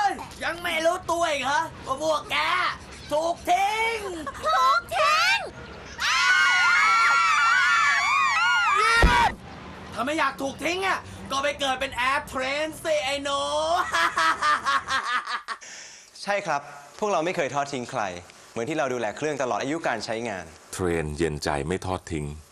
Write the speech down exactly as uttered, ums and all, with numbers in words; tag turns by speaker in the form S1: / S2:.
S1: ยยังไม่รู้ตัวอีกเหรอว่าพวกแกถูกทิ้งถูกทิ้งถ้าไม่อยากถูกทิ้งอ่ะก็ไปเกิดเป็นแอร์เทรนสิไอ้หนู
S2: ใช่ครับพวกเราไม่เคยทอดทิ้งใครเหมือนที่เราดูแลเครื่องตลอดอายุการใช้งาน
S3: เทรนเย็นใจไม่ทอดทิ้ง